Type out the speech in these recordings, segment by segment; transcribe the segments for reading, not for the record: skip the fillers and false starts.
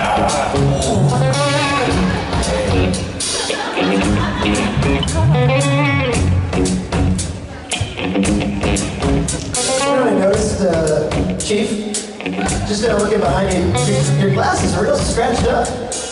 I noticed, Chief, just looking behind you, your glasses are real scratched up.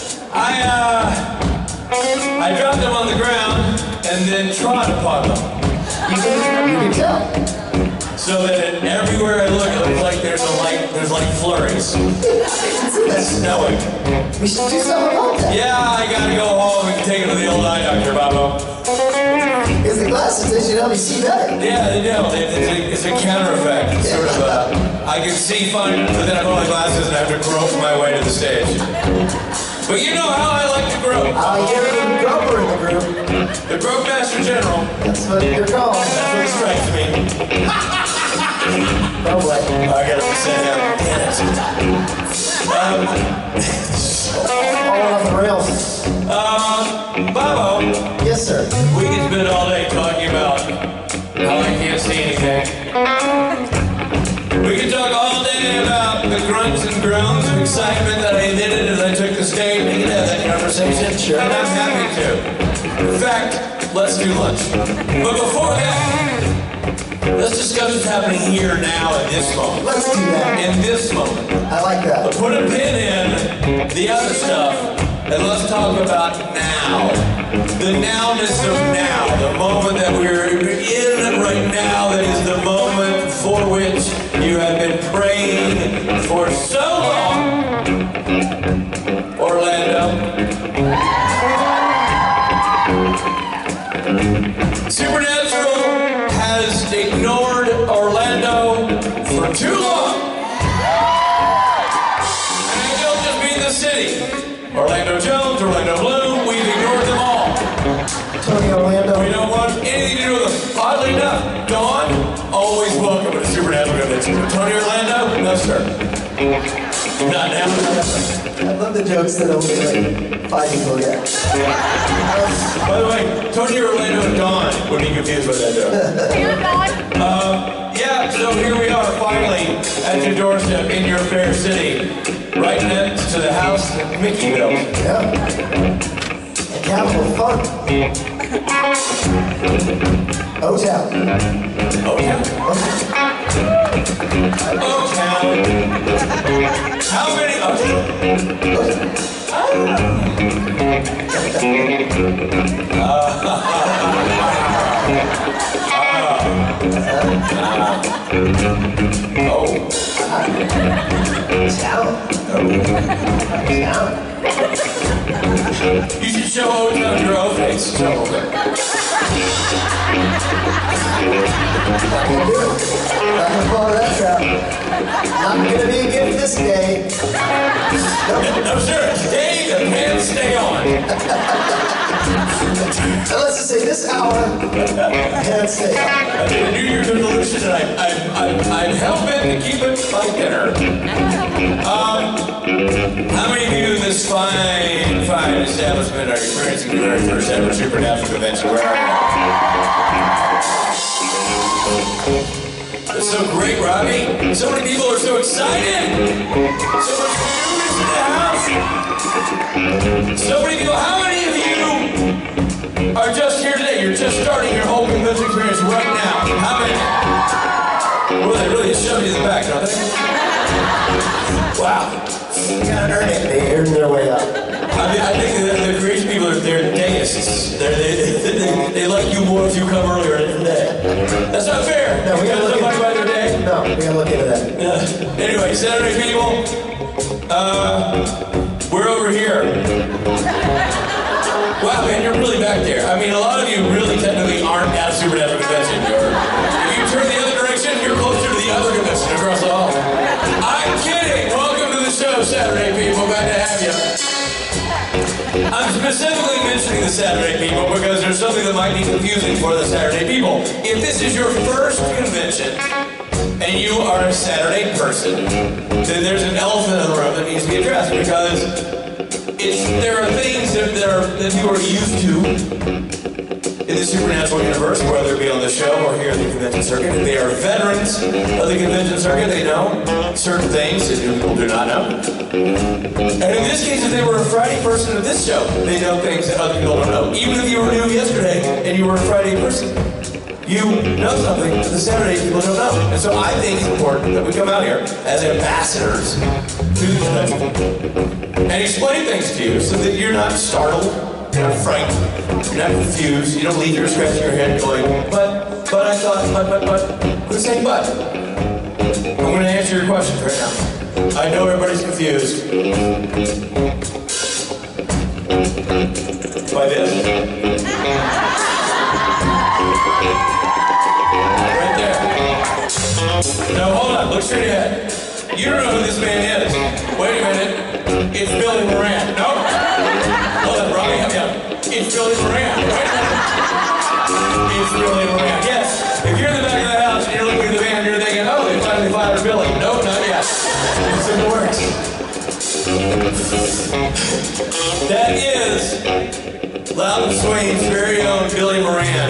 I dropped them on the ground and then trod upon them. You can tell. So that everywhere I look, it looks like there's flurries. It's snowing. We should do something about that. Yeah, I gotta go home and take it to the old eye doctor, Bobo. Because the glasses, they should help me see better. Yeah, they do. It's a counter effect. It's sort of I can see fine, but then I put on my glasses and I have to grope my way to the stage. But you know how I like to grope. You're the groper in the group. The Grope Master General. That's what you're called. That's what he strikes me. Oh boy. I gotta say All on the rails. Bobo. Yes, sir. We can spend all day talking about how I can't see anything. We can talk all day about the grunts and groans of excitement that I emitted as I took the stage. We can have that conversation. Sure. And I'm happy to. In fact, let's do lunch. But before that, let's discuss what's happening here now in this moment. Let's do that. In this moment. I like that. Put a pin in the other stuff and let's talk about now. The nowness of now. The moment that we're in right now, that is the moment for which you have been praying for so long. Orlando. Supernatural has ignored Orlando for too long. And I don't just mean the city. Orlando Jones, Orlando Bloom, we've ignored them all. Tony Orlando. We don't want anything to do with them. Oddly enough, Dawn, always welcome at a Supernatural convention. Tony Orlando, no sir. Not now. I love the jokes that only like 5 people get. By the way, Tony Orlando and Dawn would be confused by that joke. Here, Dawn. Yeah, so here we are finally at your doorstep in your fair city, right next to the house that Mickey built. Yeah. And capital fun. O-Town. O-Town? O-Town. How many O-Town? You should show O-Town your O-Face. I can follow that out. Not gonna be a gift this day. No, sir. Today, the pants stay on. Let's just say this hour, pants stay on. I did a New Year's resolution, and I'm helping to keep it like dinner. How many of you in this fine establishment are experiencing the very first ever Supernatural convention? Where are you? It's so great, Robbie. So many people are so excited. So much news in the house. So many people. How many of you are just here today? You're just starting your whole convention experience right now. How many? Well, they really shove you in the back, don't they? Wow. You gotta earn it. They earn their way up. I think the creation people are they're deists. They like you more if you come earlier in the day. That's not fair. No, we gotta look somebody by their day. No, we gotta look into that. Anyway, Saturday people, we're over here. Wow, man, you're really back there. I mean, a lot of you really technically aren't at a Supernatural convention. If you turn the other direction, you're closer to the other convention across the hall. I'm kidding. Welcome to the show, Saturday people. Glad to have you. I'm specifically mentioning the Saturday people because there's something that might be confusing for the Saturday people. If this is your first convention and you are a Saturday person, then there's an elephant in the room that needs to be addressed because there are things that you are used to in the supernatural universe, whether it be on the show or here at the convention circuit. They are veterans of the convention circuit. They know certain things that new people do not know. And in this case, if they were a Friday person at this show, they know things that other people don't know. Even if you were new yesterday and you were a Friday person, you know something that the Saturday people don't know. And so I think it's important that we come out here as ambassadors to the convention and explain things to you so that you're not startled, you're not frightened, you're not confused, you don't leave here scratching your head going, but I thought, but, quit saying but. I'm going to answer your questions right now. I know everybody's confused by this. Right there. No, hold on, look straight ahead. You don't know who this man is. Wait a minute. It's Billy Moran. No? Hold on, Robbie, help me out. It's Billy Moran. Wait a minute. It's Billy Moran. Yes. If you're in the back of the house and you're looking at the band, you're thinking, oh, they finally fired Billy. Nope, not yet. It's in the works. That is Loudon Swain's very own Billy Moran.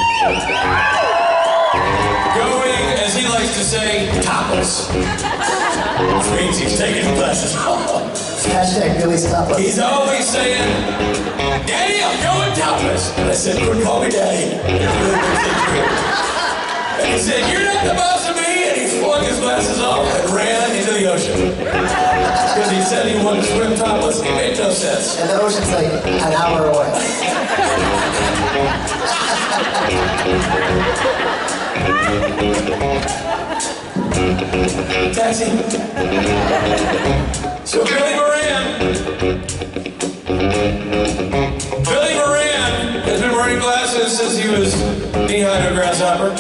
Going, as he likes to say, topless. Which means he's taking his glasses off. Hashtag Billy's topless. He's always saying, Daddy, I'm going topless. And I said, quit calling me Daddy. And he said, you're not the boss of me. And he flung his glasses off and ran into the ocean. Because he said he wanted to swim topless. It made no sense. And the ocean's like an hour away. Taxi. So Billy Moran has been wearing glasses since he was knee-high to a grasshopper,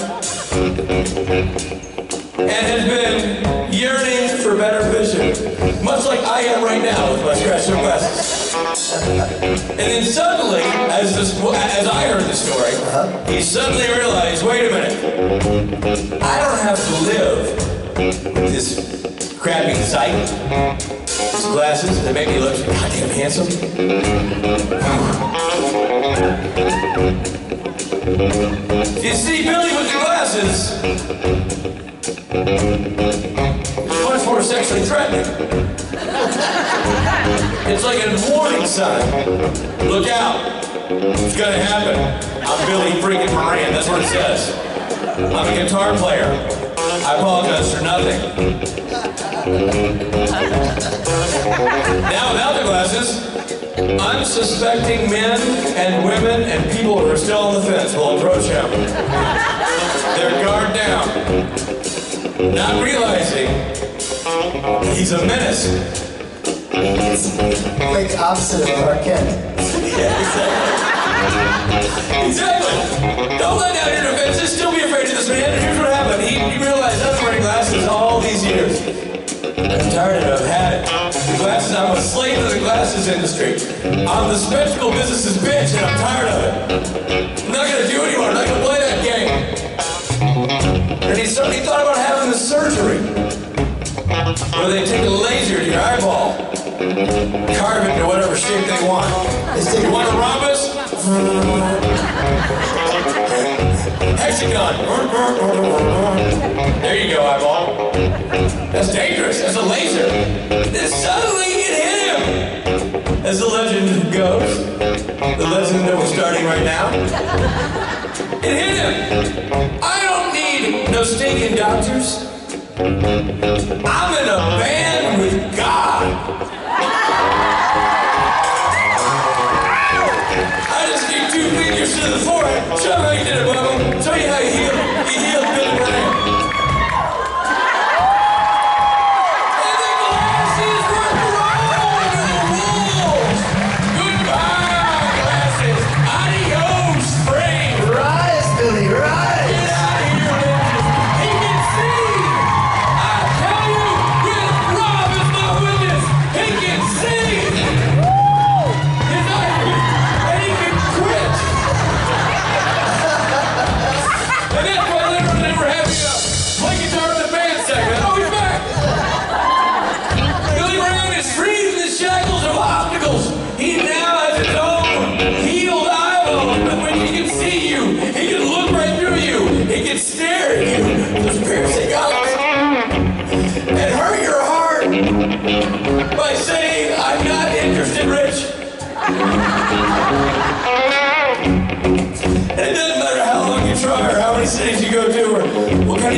and has been yearning for better vision, much like I am right now with my scratched-up glasses. And then suddenly, as I heard the story, he suddenly realized, wait a minute, I don't have to live with this crappy sight, these glasses that make me look goddamn handsome. You see, Billy with the glasses is much more sexually threatening. It's like a warning sign. Look out. It's gonna happen. I'm Billy freaking Moran. That's what it says. I'm a guitar player. I apologize for nothing. Now, without the glasses, I'm suspecting men and women and people who are still on the fence will approach him. They're guard down, not realizing he's a menace. It's like the opposite of Clark Kent. Yeah, exactly. Don't let down your defenses. Still be afraid of this man. And here's what happened. He realized I've been wearing glasses all these years. I'm tired of it. I've had it. The glasses, I'm a slave to the glasses industry. I'm the spectacle business's bitch, and I'm tired of it. I'm not going to do it anymore. I'm not going to play that game. And he thought about having the surgery where they take a laser to your eyeball, carve it into whatever shape they want. You want a rhombus? Hexagon. There you go, eyeball. That's dangerous. That's a laser. Then suddenly it hit him. As the legend goes, the legend that we're starting right now, it hit him. I don't need no stinking doctors. I'm in a band with God. I just need 2 fingers to the forehead. Show me how you did it, Bubba. Show you how you healed. You healed Billy Moran. And the glasses were thrown into the wolves. Goodbye, glasses. Adios, spring. Rise, Billy, rise! Get out of here, legends. He can see. I tell you, with Rob as my witness, he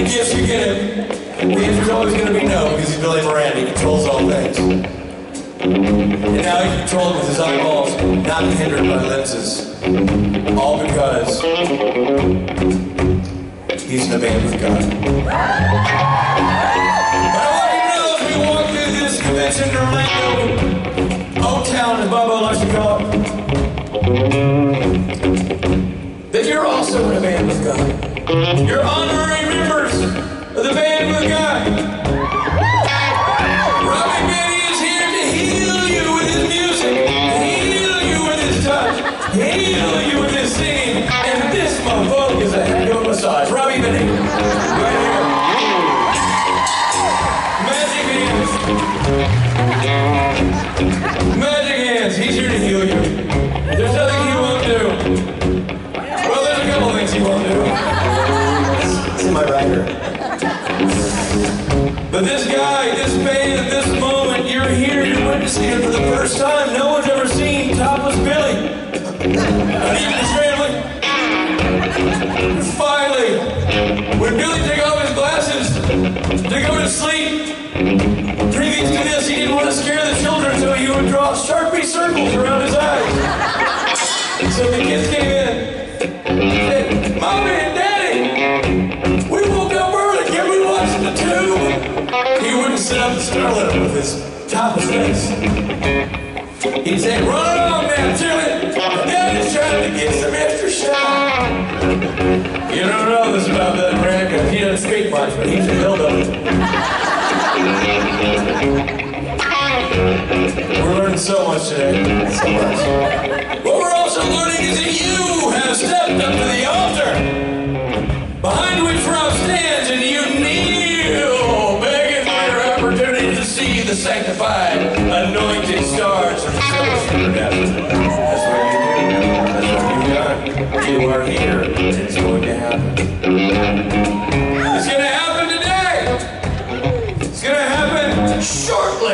many gifts you get him, the answer's always going to be no, because he's Billy Miranda. He controls all things. And now he controls with his eyeballs, not hindered by lenses. All because he's in a band with God. But I want you to know as we walk through this convention in Orlando, O-Town as Bobo likes to call it, that you're also in a band with God. You're honorary members of the band with God. Robbie Benny is here to heal you with his music, heal you with his touch, heal you with his singing, and this motherfucker is a heck of a massage. Robbie Benny, right here. Magic hands. Magic hands. He's here to heal you. There's nothing he won't do. Well, there's a couple things he won't do. It's in my rider. But this guy, this band, at this moment, you're here, you're witnessing it for the first time. No one's ever seen Topless Billy. Not even his family. Finally, when Billy took off his glasses to go to sleep, previous to this, he didn't want to scare the children, so he would draw Sharpie circles around his eyes. So the kids came in and said, Mommy and Daddy, we woke up early, can we watch the tube? He wouldn't sit up and startle them with his topless face. He'd say, run along now, Jimmy. Daddy's trying to get some extra shine. You don't know this about that man, because he doesn't speak much, but he's a hillbilly. We're learning so much today. So much. What we're also learning is that you have stepped up to the altar, behind which Rob stands, and you kneel, begging for your opportunity to see the sanctified, anointed stars of the silver supernatural. That's what you do. That's what you've done. You are here, and it's going to happen. It's going to happen today. It's going to happen shortly.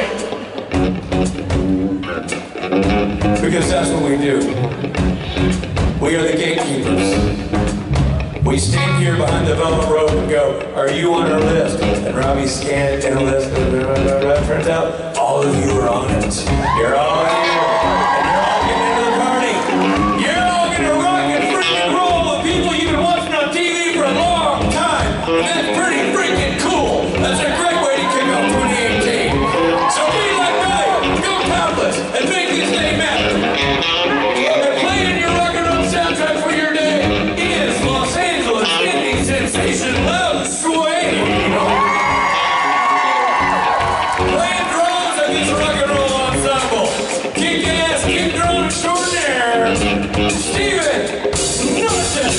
Because that's what we do. We are the gatekeepers. We stand here behind the velvet rope and go, are you on our list? And Robbie scanned and a list, turns out, all of you are on it. You're all here, and you're all getting into the party. You're all going to rock and freaking roll with people you've been watching on TV for a long time. And that's pretty freaking cool. That's a great way to kick off 2018. So be like Billy, go topless, and make this day matter. And playing your rock and roll soundtrack for your day is Los Angeles indie sensation Loud Sway. Playing drums at this rock and roll ensemble. Kick ass, kick drum extraordinaire. Steven Norton.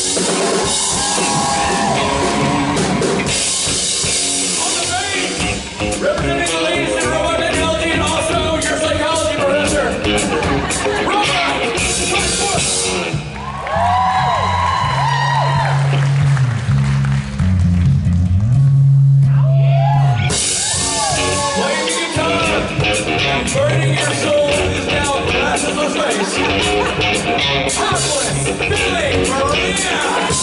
On the bass, representing the ladies in robot technology and also your psychology professor. Robot, playing the guitar and burning your soul is now glasses face. Topless Billy Maria.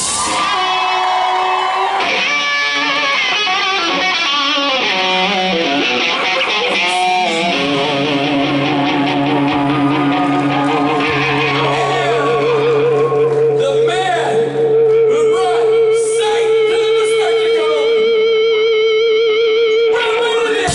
The man who brought sight to the spectacle. Robbie Benny.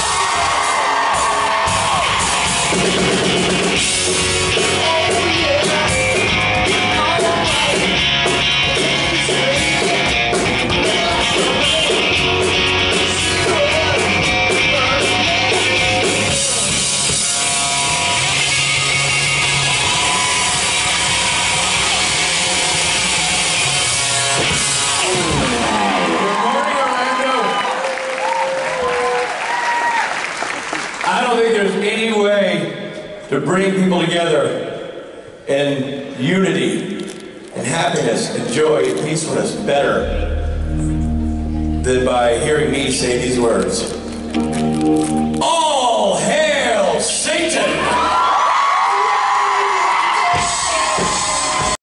I don't think there's any way to bring people together in unity and happiness and joy and peacefulness better than by hearing me say these words. All hail Satan!